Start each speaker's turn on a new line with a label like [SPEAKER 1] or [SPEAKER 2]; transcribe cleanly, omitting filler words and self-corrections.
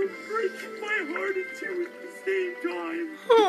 [SPEAKER 1] break my heart in two at the same time.